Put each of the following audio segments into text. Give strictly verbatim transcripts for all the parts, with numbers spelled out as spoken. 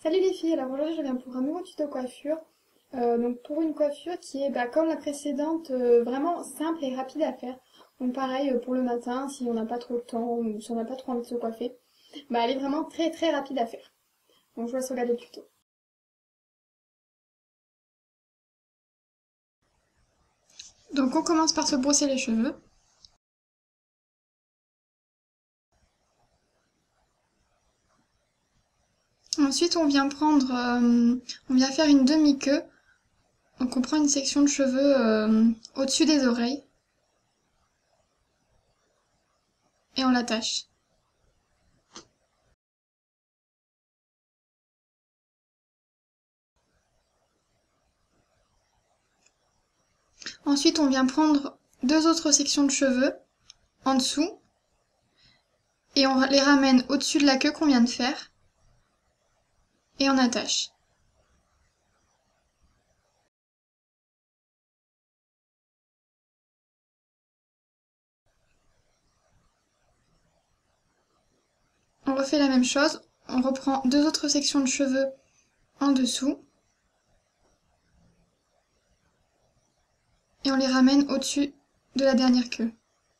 Salut les filles, alors aujourd'hui je viens pour un nouveau tuto coiffure. Euh, donc pour une coiffure qui est bah, comme la précédente, euh, vraiment simple et rapide à faire. Donc pareil euh, pour le matin, si on n'a pas trop de temps ou si on n'a pas trop envie de se coiffer, bah elle est vraiment très très rapide à faire. Donc je vous laisse regarder le tuto. Donc on commence par se brosser les cheveux. Ensuite on vient prendre, euh, on vient faire une demi-queue. Donc on prend une section de cheveux euh, au-dessus des oreilles et on l'attache. Ensuite, on vient prendre deux autres sections de cheveux en dessous et on les ramène au-dessus de la queue qu'on vient de faire et on attache. On refait la même chose, on reprend deux autres sections de cheveux en dessous et on les ramène au-dessus de la dernière queue.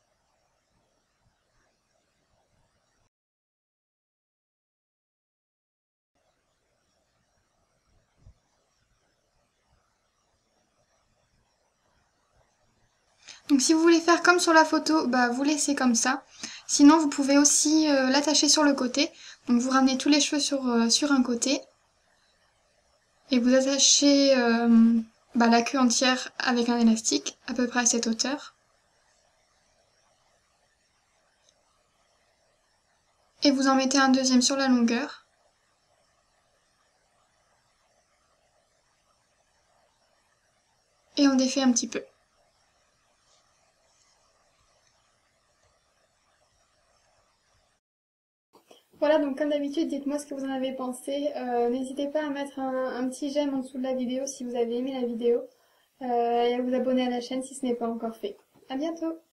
Donc si vous voulez faire comme sur la photo, bah vous laissez comme ça. Sinon vous pouvez aussi euh, l'attacher sur le côté. Donc vous ramenez tous les cheveux sur, euh, sur un côté et vous attachez euh, bah, la queue entière avec un élastique à peu près à cette hauteur. Et vous en mettez un deuxième sur la longueur. Et on défait un petit peu. Voilà, donc comme d'habitude, dites-moi ce que vous en avez pensé. Euh, n'hésitez pas à mettre un, un petit j'aime en dessous de la vidéo si vous avez aimé la vidéo. Euh, et à vous abonner à la chaîne si ce n'est pas encore fait. À bientôt!